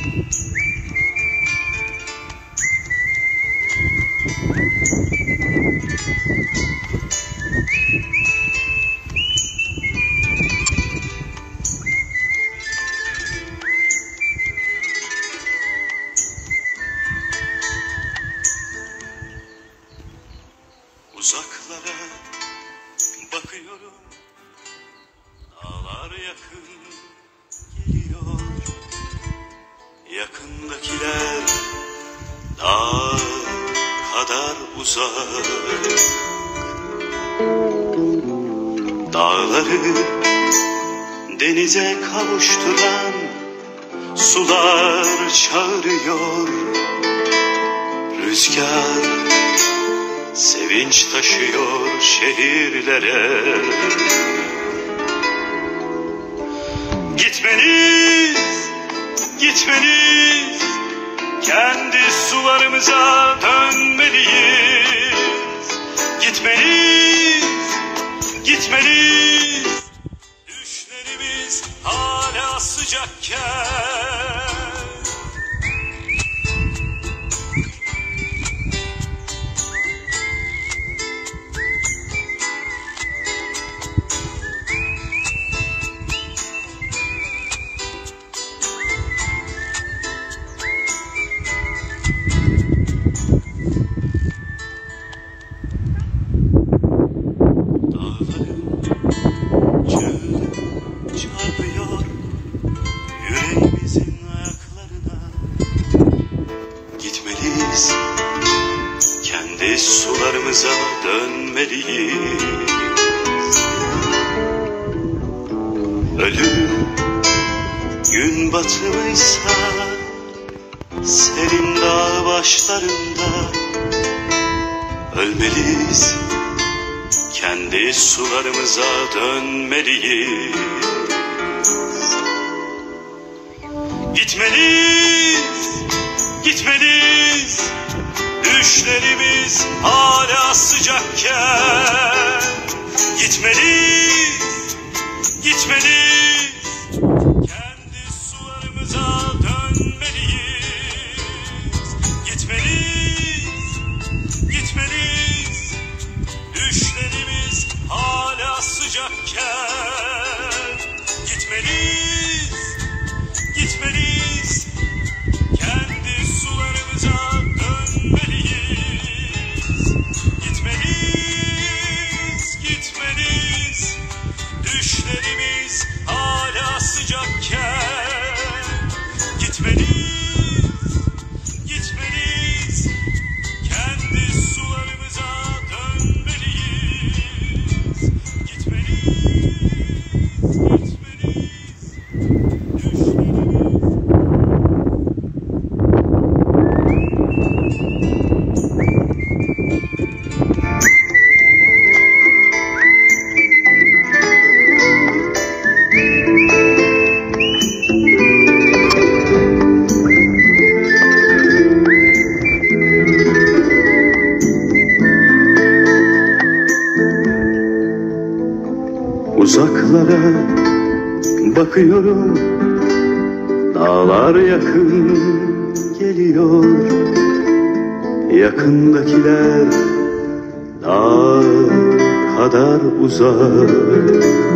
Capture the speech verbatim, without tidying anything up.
Uzaklara bakıyorum, dağlar yakın geliyor. Yakındakiler dağ kadar uzak. Dağları denize kavuşturan sular çağırıyor. Rüzgar sevinç taşıyor şehirlere. Gitmeliyiz, gitmeliyiz, kendi sularımıza dönmeliyiz. Gitmeliyiz, gitmeliyiz, düşlerimiz hala sıcakken. Çarpıyor yüreğimizin ayaklarına. Gitmeliyiz, kendi sularımıza dönmeliyiz. Ölüm gün batımıysa serin dağ başlarında ölmeliyiz, kendi sularımıza dönmeliyiz. Gitmeliyiz, gitmeliyiz, düşlerimiz hala sıcakken. Gitmeliyiz, gitmeliyiz, kendi sularımıza dönmeliyiz. Gitmeliyiz, gitmeliyiz, düşlerimiz hala sıcakken. Gitmeliyiz, gitmeliyiz, kendi sularımıza dönmeliyiz. Gitmeliyiz, gitmeliyiz, düşlerimiz hala sıcakken. Gitmeliyiz, gitmeliyiz, kendi sularımıza dönmeliyiz. Gitmeliyiz, gitmeliyiz, uzaklara bakıyorum, dağlar yakın geliyor. Yakındakiler dağ kadar uzak.